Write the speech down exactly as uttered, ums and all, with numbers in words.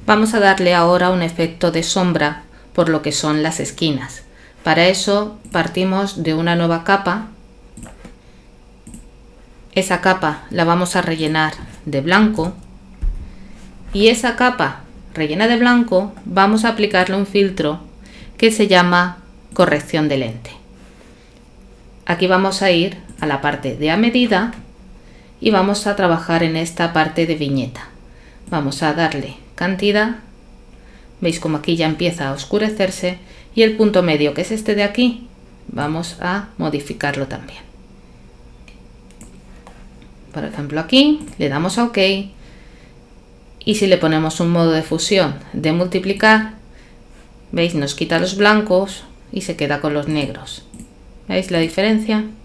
Vamos a darle ahora un efecto de sombra por lo que son las esquinas. Para eso partimos de una nueva capa. Esa capa la vamos a rellenar de blanco y esa capa rellena de blanco vamos a aplicarle un filtro que se llama corrección de lente. Aquí vamos a ir a la parte de a medida y vamos a trabajar en esta parte de viñeta. Vamos a darle cantidad, veis como aquí ya empieza a oscurecerse, y el punto medio, que es este de aquí, vamos a modificarlo también. Por ejemplo, aquí le damos a OK y si le ponemos un modo de fusión de multiplicar, veis, nos quita los blancos y se queda con los negros. ¿Veis la diferencia?